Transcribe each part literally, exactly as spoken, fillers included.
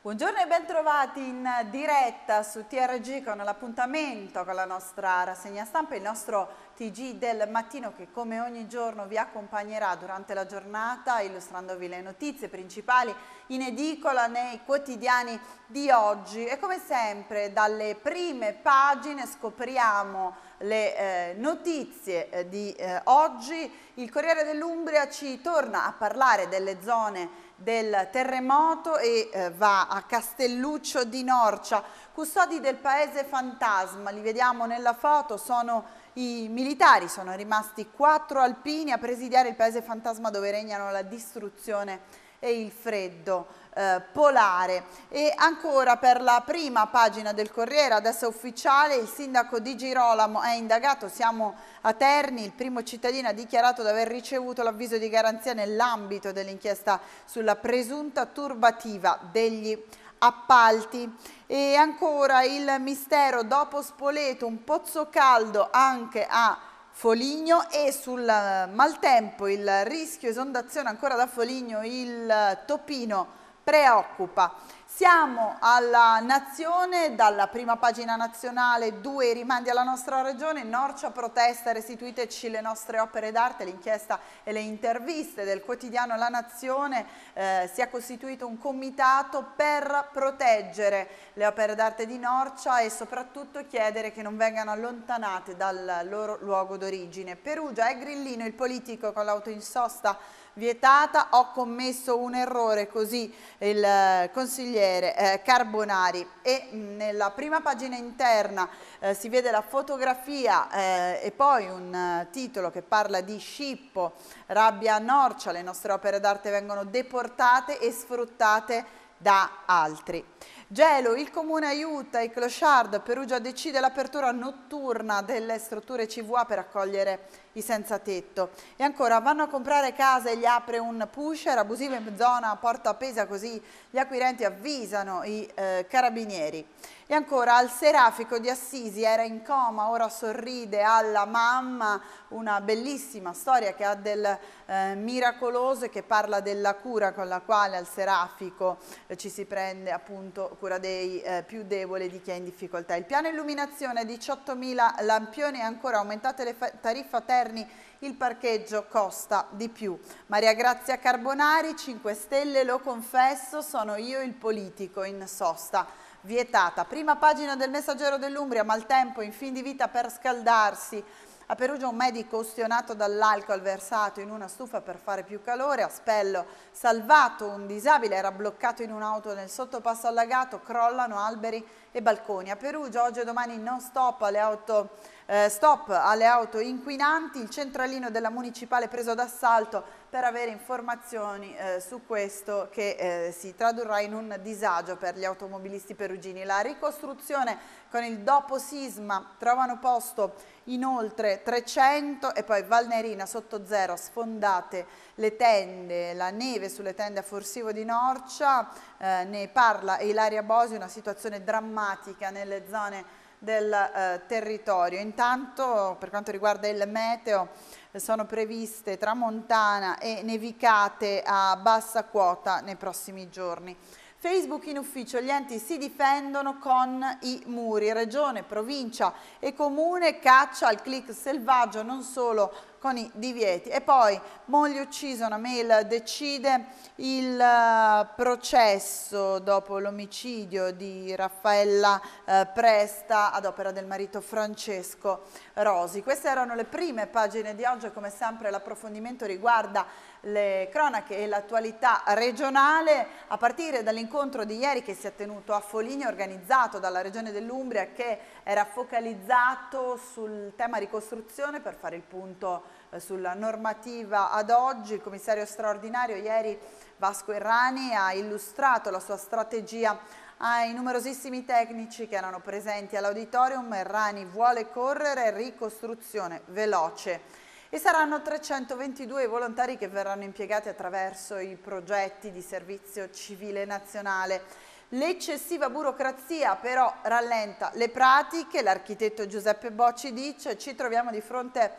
Buongiorno e bentrovati in diretta su T R G con l'appuntamento con la nostra rassegna stampa, il nostro T G del mattino che come ogni giorno vi accompagnerà durante la giornata illustrandovi le notizie principali in edicola nei quotidiani di oggi e come sempre dalle prime pagine scopriamo le eh, notizie eh, di eh, oggi. Il Corriere dell'Umbria ci torna a parlare delle zone del terremoto e eh, va a Castelluccio di Norcia, custodi del paese fantasma, li vediamo nella foto, sono i militari, sono rimasti quattro alpini a presidiare il paese fantasma dove regnano la distruzione e il freddo eh, polare. E ancora per la prima pagina del Corriere, adesso è ufficiale, il sindaco di Girolamo è indagato, siamo a Terni, il primo cittadino ha dichiarato di aver ricevuto l'avviso di garanzia nell'ambito dell'inchiesta sulla presunta turbativa degli appalti. E ancora il mistero dopo Spoleto, un pozzo caldo anche a Foligno e sul maltempo il rischio esondazione ancora da Foligno, il Topino preoccupa. Siamo alla Nazione, dalla prima pagina nazionale, due rimandi alla nostra regione, Norcia protesta, restituiteci le nostre opere d'arte, l'inchiesta e le interviste del quotidiano La Nazione, eh, si è costituito un comitato per proteggere le opere d'arte di Norcia e soprattutto chiedere che non vengano allontanate dal loro luogo d'origine. Perugia è grillino, il politico con l'auto in sosta vietata, ho commesso un errore, così il eh, consigliere eh, Carbonari. E mh, nella prima pagina interna eh, si vede la fotografia eh, e poi un eh, titolo che parla di scippo, rabbia a Norcia, le nostre opere d'arte vengono deportate e sfruttate da altri. Gelo, il comune aiuta i clochard, Perugia decide l'apertura notturna delle strutture C V A per accogliere i senza tetto. E ancora, vanno a comprare casa e gli apre un pusher, abusivo in zona Porta Appesa, così gli acquirenti avvisano i eh, carabinieri. E ancora, al Serafico di Assisi, era in coma, ora sorride alla mamma, una bellissima storia che ha del eh, miracoloso e che parla della cura con la quale al Serafico eh, ci si prende appunto cura dei eh, più deboli, di chi è in difficoltà. Il piano illuminazione, diciottomila lampioni e ancora aumentate le tariffe a Terni, il parcheggio costa di più. Maria Grazia Carbonari, cinque Stelle, lo confesso, sono io il politico in sosta vietata. Prima pagina del Messaggero dell'Umbria, maltempo in fin di vita per scaldarsi. A Perugia un medico ustionato dall'alcol versato in una stufa per fare più calore. A Spello salvato un disabile, era bloccato in un'auto nel sottopasso allagato, crollano alberi e balconi. A Perugia oggi e domani non stop alle auto, eh, stop alle auto inquinanti, il centralino della municipale preso d'assalto per avere informazioni eh, su questo che eh, si tradurrà in un disagio per gli automobilisti perugini. La ricostruzione con il dopo sisma trovano posto inoltre trecento e poi Valnerina sotto zero, sfondate le tende, la neve sulle tende a Forsivo di Norcia, eh, ne parla Ilaria Bosi, una situazione drammatica nelle zone del eh, territorio. Intanto per quanto riguarda il meteo eh, sono previste tramontana e nevicate a bassa quota nei prossimi giorni. Facebook in ufficio, gli enti si difendono con i muri, regione, provincia e comune caccia al click selvaggio, non solo con i divieti. E poi moglie uccisa, una mail decide il uh, processo dopo l'omicidio di Raffaella uh, Presta ad opera del marito Francesco Rosi. Queste erano le prime pagine di oggi e come sempre l'approfondimento riguarda le cronache e l'attualità regionale a partire dall'incontro di ieri che si è tenuto a Foligno organizzato dalla Regione dell'Umbria, che era focalizzato sul tema ricostruzione per fare il punto eh, sulla normativa ad oggi. Il commissario straordinario ieri Vasco Errani ha illustrato la sua strategia ai numerosissimi tecnici che erano presenti all'auditorium. Errani vuole correre, ricostruzione veloce. E saranno trecentoventidue i volontari che verranno impiegati attraverso i progetti di servizio civile nazionale. L'eccessiva burocrazia però rallenta le pratiche, l'architetto Giuseppe Bocci dice ci troviamo di fronte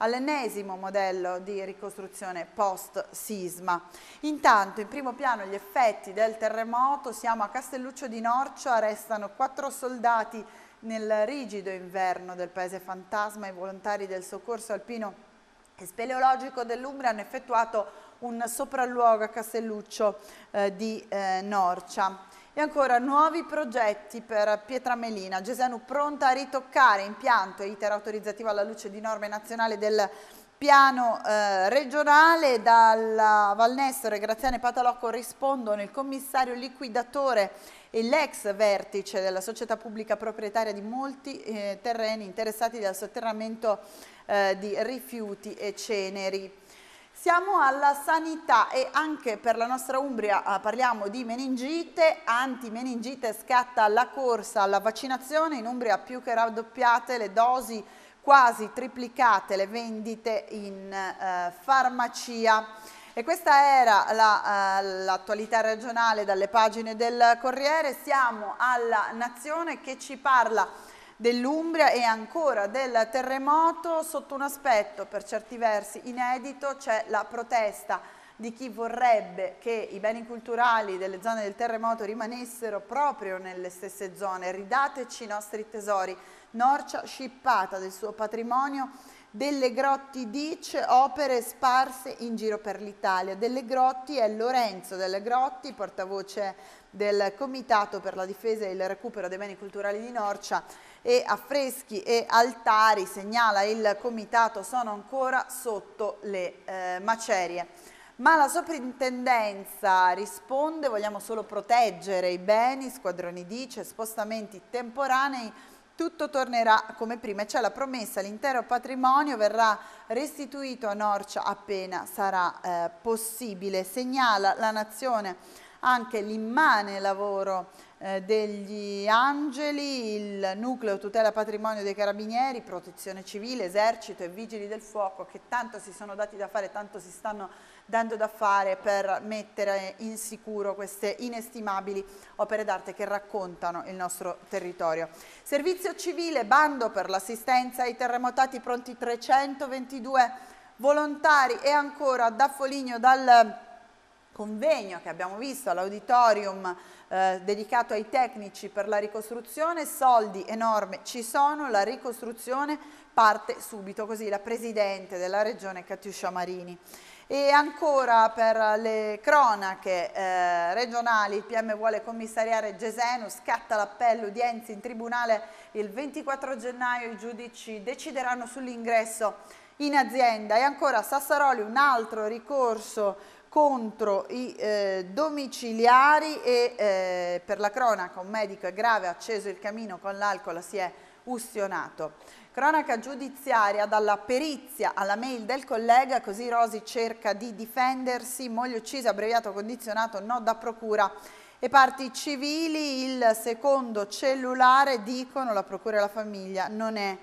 all'ennesimo modello di ricostruzione post-sisma. Intanto in primo piano gli effetti del terremoto, siamo a Castelluccio di Norcia, restano quattro soldati nel rigido inverno del paese fantasma. I volontari del soccorso alpino e speleologico dell'Umbria hanno effettuato un sopralluogo a Castelluccio eh, di eh, Norcia. E ancora nuovi progetti per Pietramelina, Gesenu pronta a ritoccare impianto e iter autorizzativo alla luce di norme nazionali del piano eh, regionale. Dalla Valnestore, Graziano e Patalocco rispondono il commissario liquidatore e l'ex vertice della società pubblica proprietaria di molti eh, terreni interessati dal sotterramento eh, di rifiuti e ceneri. Siamo alla sanità e anche per la nostra Umbria eh, parliamo di meningite, antimeningite, scatta la corsa alla vaccinazione, in Umbria più che raddoppiate le dosi, quasi triplicate le vendite in eh, farmacia. E questa era l'attualità la, uh, regionale dalle pagine del Corriere. Siamo alla Nazione che ci parla dell'Umbria e ancora del terremoto. Sotto un aspetto per certi versi inedito c'è la protesta di chi vorrebbe che i beni culturali delle zone del terremoto rimanessero proprio nelle stesse zone. Ridateci i nostri tesori. Norcia scippata del suo patrimonio. Delle Grotti dice opere sparse in giro per l'Italia. Delle Grotti è Lorenzo Delle Grotti, portavoce del Comitato per la difesa e il recupero dei beni culturali di Norcia, e affreschi e altari, segnala il Comitato, sono ancora sotto le eh, macerie. Ma la soprintendenza risponde: vogliamo solo proteggere i beni, Squadroni dice, spostamenti temporanei, tutto tornerà come prima. C'è la promessa, l'intero patrimonio verrà restituito a Norcia appena sarà eh, possibile. Segnala la Nazione anche l'immane lavoro eh, degli Angeli, il nucleo tutela patrimonio dei Carabinieri, Protezione Civile, Esercito e Vigili del Fuoco, che tanto si sono dati da fare, tanto si stanno dando da fare per mettere in sicuro queste inestimabili opere d'arte che raccontano il nostro territorio. Servizio civile, bando per l'assistenza ai terremotati, pronti trecentoventidue volontari. E ancora da Foligno, dal convegno che abbiamo visto all'auditorium eh, dedicato ai tecnici per la ricostruzione, soldi e norme ci sono, la ricostruzione parte subito, così la Presidente della Regione Catiuscia Marini. E ancora per le cronache eh, regionali, il P M vuole commissariare Gesenu, scatta l'appello, udienze in tribunale il ventiquattro gennaio, i giudici decideranno sull'ingresso in azienda. E ancora Sassaroli, un altro ricorso contro i eh, domiciliari. E eh, per la cronaca un medico è grave, ha acceso il camino con l'alcol, si è ustionato. Cronaca giudiziaria, dalla perizia alla mail del collega, così Rosi cerca di difendersi, moglie uccisa, abbreviato condizionato, no da procura. E parti civili, il secondo cellulare, dicono la procura e la famiglia, non è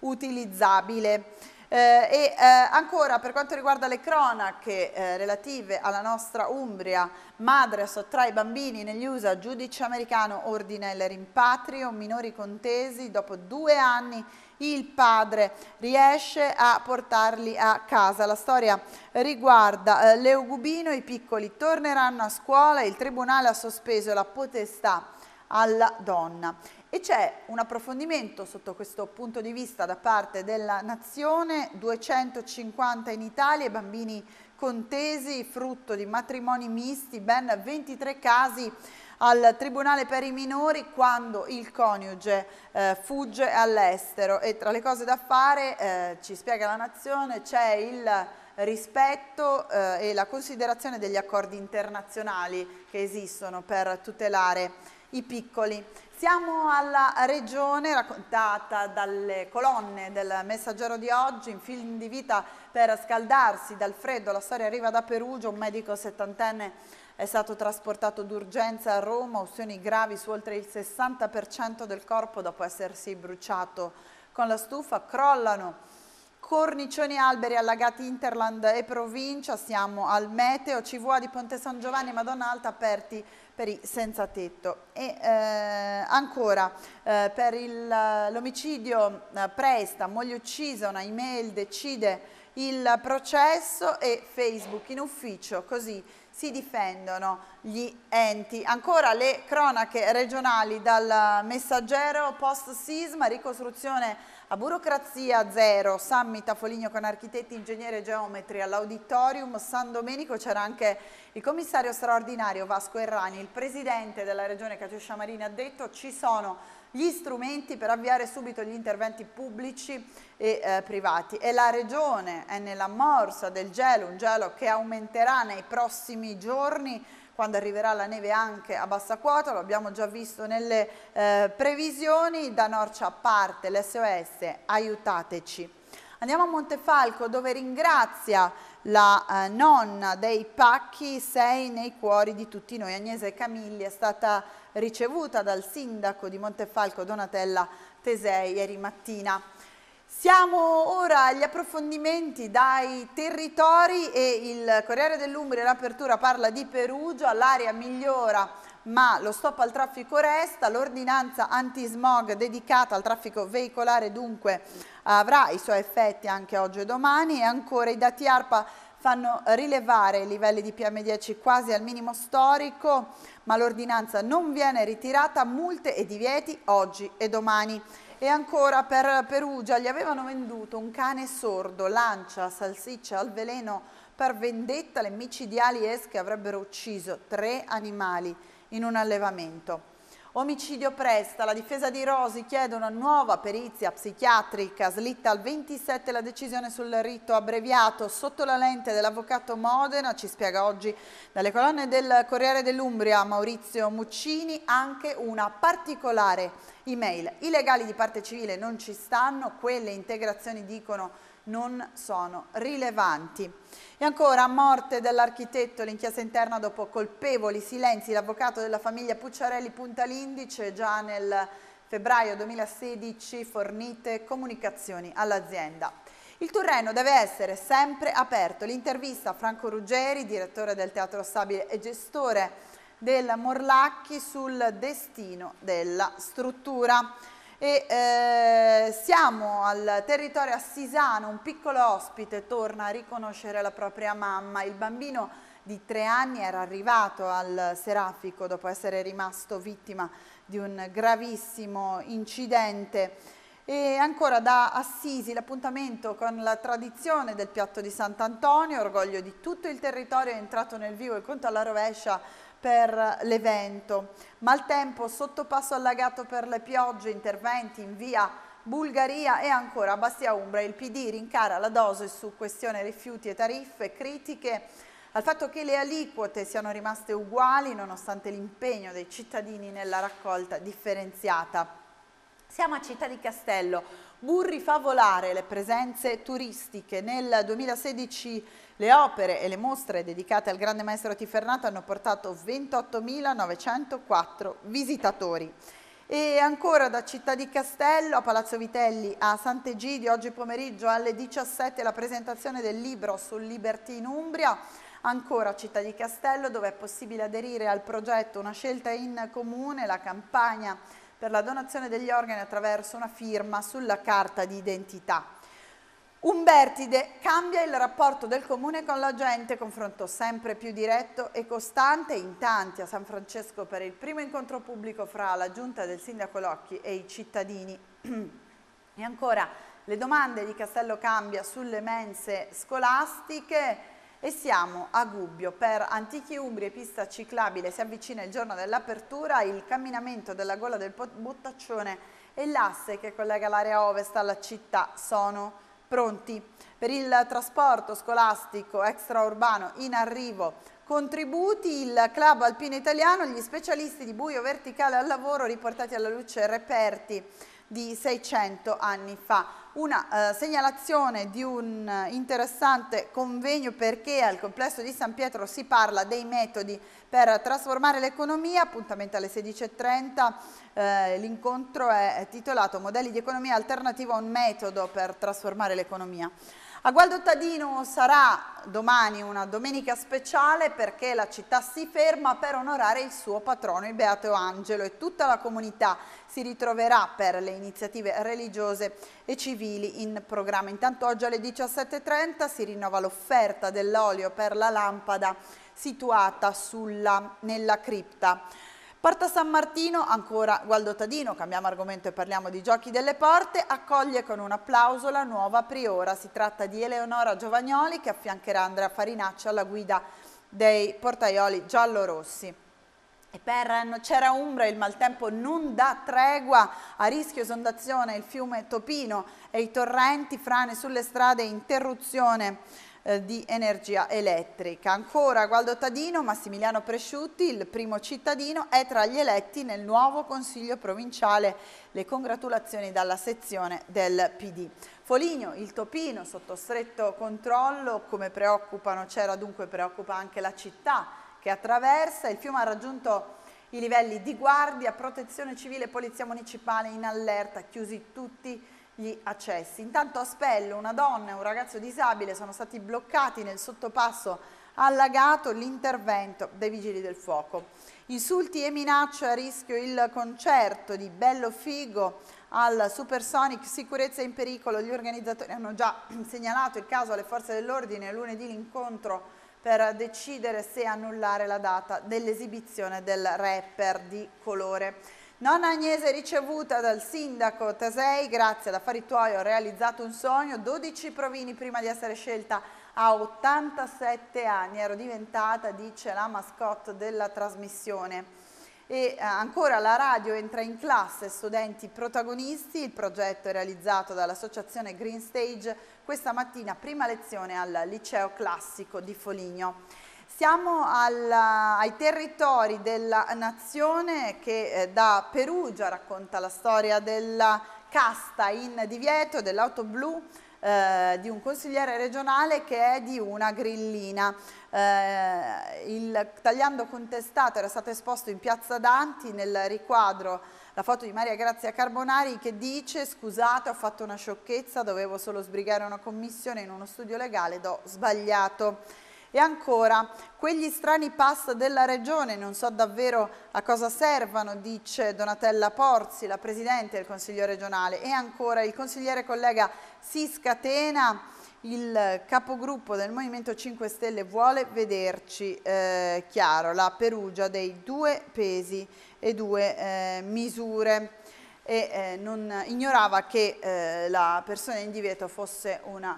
utilizzabile. Eh, e eh, ancora per quanto riguarda le cronache eh, relative alla nostra Umbria, madre sottrae i bambini negli U S A, giudice americano ordina il rimpatrio, minori contesi, dopo due anni il padre riesce a portarli a casa. La storia riguarda eh, Leogubino, i piccoli torneranno a scuola, il tribunale ha sospeso la potestà alla donna. E c'è un approfondimento sotto questo punto di vista da parte della Nazione, duecentocinquanta in Italia, bambini contesi, frutto di matrimoni misti, ben ventitré casi al Tribunale per i minori quando il coniuge eh, fugge all'estero. E tra le cose da fare, eh, ci spiega la Nazione, c'è il rispetto eh, e la considerazione degli accordi internazionali che esistono per tutelare i piccoli. Siamo alla regione raccontata dalle colonne del Messaggero di oggi, in film di vita per scaldarsi dal freddo. La storia arriva da Perugia, un medico settantenne è stato trasportato d'urgenza a Roma, ustioni gravi su oltre il sessanta per cento del corpo dopo essersi bruciato con la stufa. Crollano cornicioni alberi allagati Interland e provincia, siamo al meteo, C V A di Ponte San Giovanni e Madonna Alta aperti per i senza tetto. E eh, ancora eh, per l'omicidio eh, Presta, moglie uccisa, una email decide il processo e Facebook in ufficio, così si difendono gli enti. Ancora le cronache regionali dal Messaggero, post sisma, ricostruzione a burocrazia zero, summit a Foligno con architetti, ingegneri e geometri all'auditorium San Domenico, c'era anche il commissario straordinario Vasco Errani, il presidente della regione Catiuscia Marini ha detto ci sono gli strumenti per avviare subito gli interventi pubblici e eh, privati e la regione è nella morsa del gelo, un gelo che aumenterà nei prossimi giorni quando arriverà la neve anche a bassa quota, lo abbiamo già visto nelle eh, previsioni. Da Norcia parte l'S O S, aiutateci. Andiamo a Montefalco dove ringrazia la eh, nonna dei pacchi, sei nei cuori di tutti noi. Agnese Camilli è stata ricevuta dal sindaco di Montefalco Donatella Tesei ieri mattina. Siamo ora agli approfondimenti dai territori e il Corriere dell'Umbria, l'apertura parla di Perugia, l'aria migliora ma lo stop al traffico resta, l'ordinanza antismog dedicata al traffico veicolare dunque avrà i suoi effetti anche oggi e domani e ancora i dati ARPA fanno rilevare i livelli di P M dieci quasi al minimo storico, ma l'ordinanza non viene ritirata, multe e divieti oggi e domani. E ancora per Perugia gli avevano venduto un cane sordo, lancia, salsiccia al veleno per vendetta, le micidiali esche avrebbero ucciso tre animali in un allevamento. Omicidio Presta, la difesa di Rosi chiede una nuova perizia psichiatrica, slitta al ventisette la decisione sul rito abbreviato, sotto la lente dell'avvocato Modena, ci spiega oggi dalle colonne del Corriere dell'Umbria Maurizio Muccini, anche una particolare email. I legali di parte civile non ci stanno, quelle integrazioni dicono non sono rilevanti. E ancora, morte dell'architetto, l'inchiesta interna dopo colpevoli silenzi, l'avvocato della famiglia Pucciarelli punta l'indice, già nel febbraio duemilasedici fornite comunicazioni all'azienda. Il Turreno deve essere sempre aperto, l'intervista a Franco Ruggeri, direttore del Teatro Stabile e gestore del Morlacchi sul destino della struttura. E eh, siamo al territorio assisano, un piccolo ospite torna a riconoscere la propria mamma, il bambino di tre anni era arrivato al Serafico dopo essere rimasto vittima di un gravissimo incidente. E ancora da Assisi l'appuntamento con la tradizione del piatto di Sant'Antonio, orgoglio di tutto il territorio, è entrato nel vivo il conto alla rovescia per l'evento. Maltempo, sottopasso allagato per le piogge, interventi in via Bulgaria e ancora a Bastia Umbra il P D rincara la dose su questione rifiuti e tariffe, critiche al fatto che le aliquote siano rimaste uguali nonostante l'impegno dei cittadini nella raccolta differenziata. Siamo a Città di Castello, Burri fa volare le presenze turistiche. Nel duemilasedici le opere e le mostre dedicate al grande maestro Tifernato hanno portato ventottomilanovecentokquattro visitatori. E ancora da Città di Castello a Palazzo Vitelli a Sant'Egidio, oggi pomeriggio alle diciassette la presentazione del libro sul Liberty in Umbria. Ancora a Città di Castello dove è possibile aderire al progetto Una scelta in comune, la campagna per la donazione degli organi attraverso una firma sulla carta di identità. Umbertide cambia il rapporto del comune con la gente, confronto sempre più diretto e costante, in tanti a San Francesco per il primo incontro pubblico fra la giunta del sindaco Locchi e i cittadini. E ancora le domande di Castello Cambia sulle mense scolastiche. E siamo a Gubbio per Antichi Umbri e pista ciclabile, si avvicina il giorno dell'apertura, il camminamento della Gola del Bottaccione e l'asse che collega l'area ovest alla città sono pronti. Per il trasporto scolastico extraurbano in arrivo contributi, il club alpino italiano, gli specialisti di buio verticale al lavoro riportati alla luce reperti di seicento anni fa. Una eh, segnalazione di un eh, interessante convegno, perché al complesso di San Pietro si parla dei metodi per trasformare l'economia. Appuntamento alle sedici e trenta, eh, l'incontro è, è titolato Modelli di economia alternativa, un metodo per trasformare l'economia. A Gualdottadino sarà domani una domenica speciale, perché la città si ferma per onorare il suo patrono, il Beato Angelo, e tutta la comunità si ritroverà per le iniziative religiose e civili in programma. Intanto oggi alle diciassette e trenta si rinnova l'offerta dell'olio per la lampada situata sulla, nella cripta. Porta San Martino, ancora Gualdottadino, cambiamo argomento e parliamo di Giochi delle Porte, accoglie con un applauso la nuova priora. Si tratta di Eleonora Giovagnoli, che affiancherà Andrea Farinacci alla guida dei portaioli giallorossi. E per Nocera Umbra il maltempo non dà tregua, a rischio esondazione il fiume Topino e i torrenti, frane sulle strade, interruzione di energia elettrica. Ancora a Gualdottadino, Massimiliano Presciutti, il primo cittadino, è tra gli eletti nel nuovo consiglio provinciale. Le congratulazioni dalla sezione del P D. Foligno, il Topino sotto stretto controllo, come preoccupano c'era dunque preoccupa anche la città che attraversa. Il fiume ha raggiunto i livelli di guardia, protezione civile e polizia municipale in allerta, chiusi tutti gli accessi. Intanto a Spello una donna e un ragazzo disabile sono stati bloccati nel sottopasso allagato, l'intervento dei vigili del fuoco. Insulti e minacce, a rischio il concerto di Bello Figo al Supersonic, sicurezza in pericolo. Gli organizzatori hanno già segnalato il caso alle forze dell'ordine. Lunedì l'incontro per decidere se annullare la data dell'esibizione del rapper di colore. Nonna Agnese ricevuta dal sindaco Tasei, grazie ad Affari Tuoi ho realizzato un sogno, dodici provini prima di essere scelta a ottantasette anni, ero diventata, dice la mascotte della trasmissione. E eh, ancora la radio entra in classe, studenti protagonisti, il progetto è realizzato dall'associazione Green Stage, questa mattina prima lezione al liceo classico di Foligno. Siamo alla, ai territori della nazione, che eh, da Perugia racconta la storia della casta in divieto, dell'auto blu eh, di un consigliere regionale che è di una grillina. Eh, il tagliando contestato era stato esposto in piazza Danti, nel riquadro la foto di Maria Grazia Carbonari che dice: scusate, ho fatto una sciocchezza, dovevo solo sbrigare una commissione in uno studio legale ed ho sbagliato. E ancora, quegli strani pass della regione, non so davvero a cosa servano, dice Donatella Porzi, la presidente del Consiglio regionale. E ancora, il consigliere collega si scatena, il capogruppo del Movimento cinque Stelle vuole vederci eh, chiaro, la Perugia dei due pesi e due eh, misure. E eh, non ignorava che eh, la persona in divieto fosse una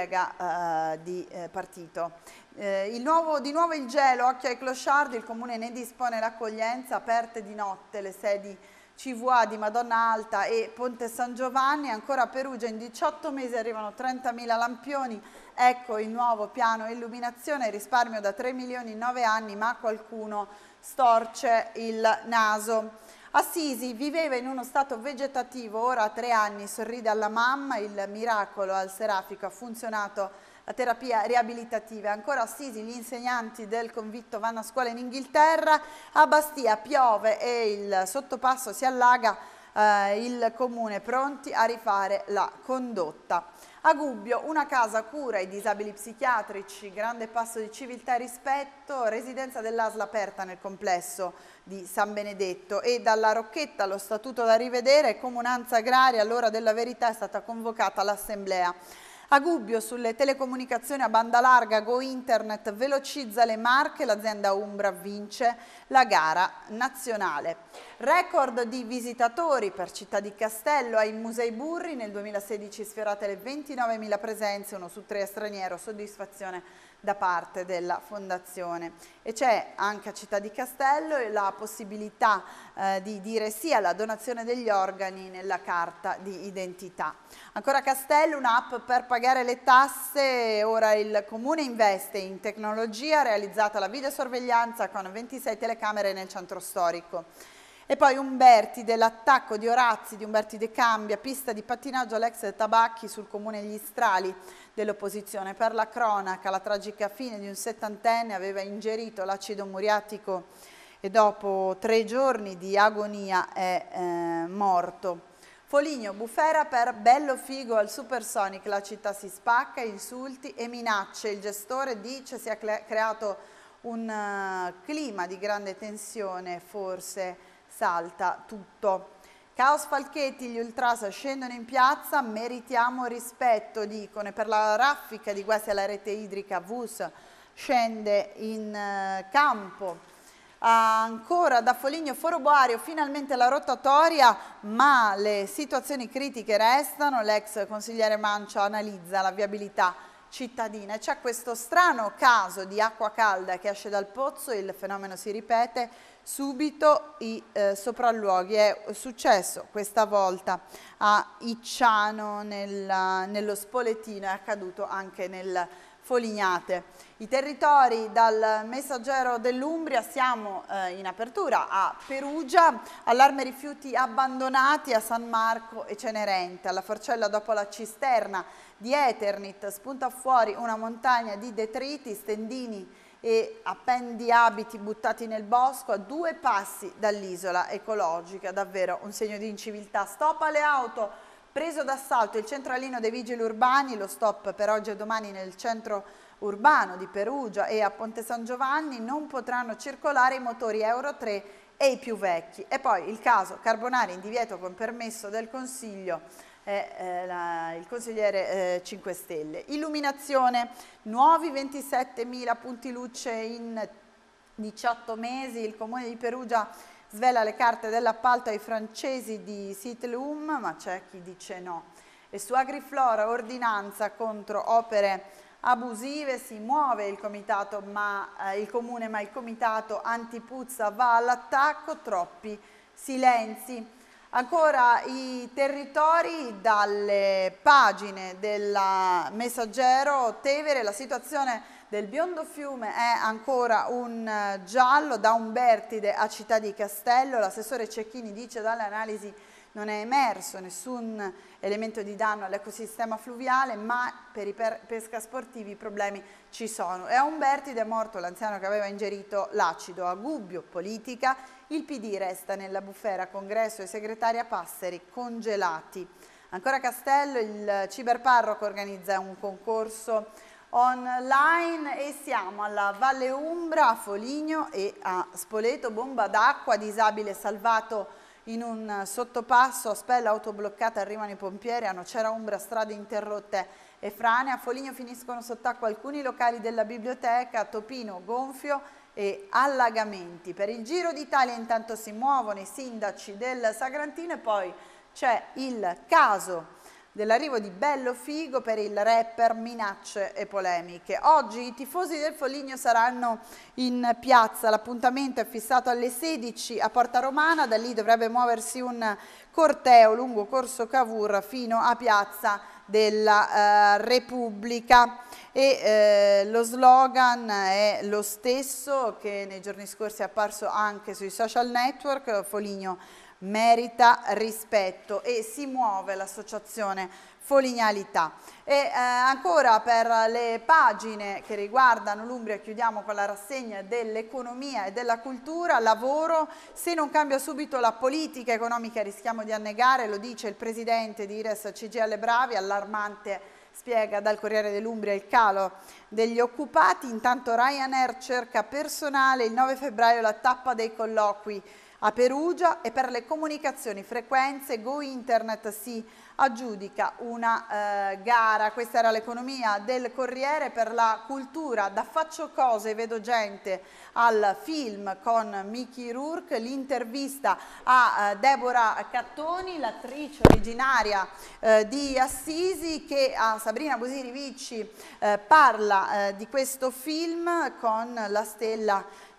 collega eh, di eh, partito. Eh, il nuovo, di nuovo il gelo, occhio ai clochard, il comune ne dispone l'accoglienza, aperte di notte le sedi C V A di Madonna Alta e Ponte San Giovanni. Ancora a Perugia in diciotto mesi arrivano trentamila lampioni, ecco il nuovo piano illuminazione, risparmio da tre milioni in nove anni, ma qualcuno storce il naso. Assisi viveva in uno stato vegetativo, ora a tre anni sorride alla mamma, il miracolo al Serafico ha funzionato la terapia riabilitativa. Ancora Assisi, gli insegnanti del convitto vanno a scuola in Inghilterra, a Bastia piove e il sottopasso si allaga, eh, il comune pronti a rifare la condotta. A Gubbio una casa cura i disabili psichiatrici, grande passo di civiltà e rispetto, residenza dell'A S L aperta nel complesso di San Benedetto. E dalla Rocchetta lo statuto da rivedere, comunanza agraria, all'ora della verità è stata convocata l'assemblea. A Gubbio sulle telecomunicazioni a banda larga Go Internet velocizza le Marche, l'azienda Umbra vince la gara nazionale. Record di visitatori per Città di Castello ai Musei Burri, nel duemilasedici sfiorate le ventinovemila presenze, uno su tre è straniero, soddisfazione da parte della Fondazione. E c'è anche a Città di Castello la possibilità eh, di dire sì alla donazione degli organi nella carta di identità. Ancora a Castello un'app per pagare le tasse, ora il Comune investe in tecnologia, realizzata la videosorveglianza con ventisei telecamere nel centro storico. E poi Umberti, dell'attacco di Orazzi, di Umberti De Cambia, pista di pattinaggio all'ex Tabacchi sul comune Gli Strali dell'opposizione. Per la cronaca, la tragica fine di un settantenne, aveva ingerito l'acido muriatico e dopo tre giorni di agonia è eh, morto. Foligno, bufera per Bello Figo al Supersonic, la città si spacca, insulti e minacce. Il gestore dice si è creato un uh, clima di grande tensione, forse salta tutto. Caos Falchetti, gli ultras scendono in piazza, meritiamo rispetto, dicono, e per la raffica di guasti alla rete idrica V U S scende in uh, campo. Ancora da Foligno Foro Boario, finalmente la rotatoria, ma le situazioni critiche restano. L'ex consigliere Mancia analizza la viabilità cittadina. C'è questo strano caso di acqua calda che esce dal pozzo, il fenomeno si ripete, subito i eh, sopralluoghi. È successo questa volta a Icciano nella, nello Spoletino, è accaduto anche nel Folignate. I territori dal Messaggero dell'Umbria, siamo eh, in apertura a Perugia, allarme rifiuti abbandonati a San Marco e Cenerente. Alla Forcella, dopo la cisterna di Eternit, spunta fuori una montagna di detriti, stendini e appendi abiti buttati nel bosco a due passi dall'isola ecologica. Davvero un segno di inciviltà. Stop alle auto. Preso d'assalto il centralino dei vigili urbani, lo stop per oggi e domani nel centro urbano di Perugia e a Ponte San Giovanni, non potranno circolare i motori Euro tre e i più vecchi. E poi il caso Carbonari in divieto con permesso del Consiglio, eh, eh, la, il consigliere eh, cinque Stelle. Illuminazione, nuovi ventisettemila punti luce in diciotto mesi, il comune di Perugia svela le carte dell'appalto ai francesi di Citlum, ma c'è chi dice no. E su Agriflora, ordinanza contro opere abusive, si muove il comitato, ma eh, il comune, ma il comitato antipuzza va all'attacco, troppi silenzi. Ancora i territori dalle pagine del Messaggero. Tevere, la situazione del Biondo Fiume è ancora un giallo, da Umbertide a Città di Castello. L'assessore Cecchini dice dalle analisi non è emerso nessun elemento di danno all'ecosistema fluviale, ma per i pesca sportivi i problemi ci sono. E a Umbertide è morto l'anziano che aveva ingerito l'acido. A Gubbio, politica, il P D resta nella bufera, congresso e segretaria Passeri congelati. Ancora a Castello, il ciberparroco organizza un concorso online e siamo alla Valle Umbra, a Foligno e a Spoleto. Bomba d'acqua, disabile salvato in un sottopasso, a Spella autobloccata, arrivano i pompieri, a Nocera Umbra strade interrotte e frane. A Foligno finiscono sott'acqua alcuni locali della biblioteca, a Topino gonfio e allagamenti. Per il Giro d'Italia intanto si muovono i sindaci del Sagrantino e poi c'è il caso dell'arrivo di Bello Figo per il rapper, minacce e polemiche. Oggi i tifosi del Foligno saranno in piazza, l'appuntamento è fissato alle sedici a Porta Romana, da lì dovrebbe muoversi un corteo lungo Corso Cavour fino a Piazza della eh, Repubblica e eh, lo slogan è lo stesso che nei giorni scorsi è apparso anche sui social network: Foligno merita rispetto, e si muove l'associazione Folignalità. E eh, ancora per le pagine che riguardano l'Umbria chiudiamo con la rassegna dell'economia e della cultura. Lavoro, se non cambia subito la politica economica rischiamo di annegare, lo dice il presidente di Ires C G I L Bravi, allarmante, spiega dal Corriere dell'Umbria, il calo degli occupati. Intanto Ryanair cerca personale, il nove febbraio la tappa dei colloqui a Perugia, e per le comunicazioni frequenze Go Internet si aggiudica una eh, gara. Questa era l'economia del Corriere. Per la cultura, da Faccio cose vedo gente al film con Mickey Rourke, l'intervista a eh, Deborah Cattoni, l'attrice originaria eh, di Assisi, che a Sabrina Busiri Vicci eh, parla eh, di questo film con la stella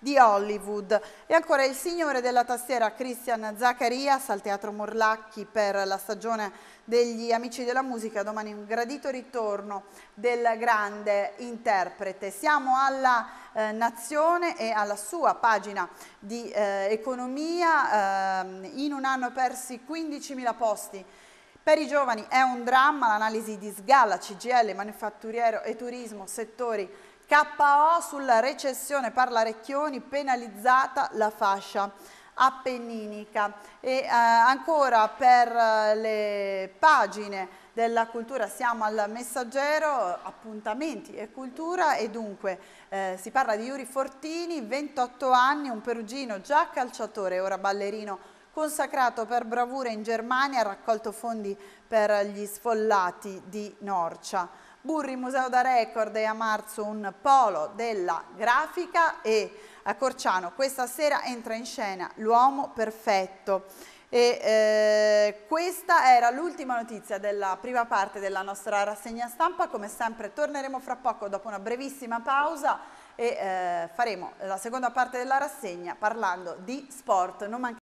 di Hollywood. E ancora il signore della tastiera Christian Zacarias al Teatro Morlacchi per la stagione degli Amici della Musica, domani un gradito ritorno del grande interprete. Siamo alla eh, Nazione e alla sua pagina di eh, economia, eh, in un anno persi quindicimila posti. Per i giovani è un dramma, l'analisi di Sgalla, C G I L, Manifatturiero e Turismo, settori K O, sulla recessione parla Recchioni, penalizzata la fascia appenninica. E eh, ancora per eh, le pagine della cultura siamo al Messaggero, appuntamenti e cultura, e dunque eh, si parla di Yuri Fortini, ventotto anni, un perugino già calciatore, ora ballerino, consacrato per bravura in Germania, ha raccolto fondi per gli sfollati di Norcia. Burri, Museo da Record, e a marzo un polo della grafica, e a Corciano questa sera entra in scena L'uomo perfetto. E eh, questa era l'ultima notizia della prima parte della nostra rassegna stampa. Come sempre torneremo fra poco dopo una brevissima pausa e eh, faremo la seconda parte della rassegna parlando di sport. Non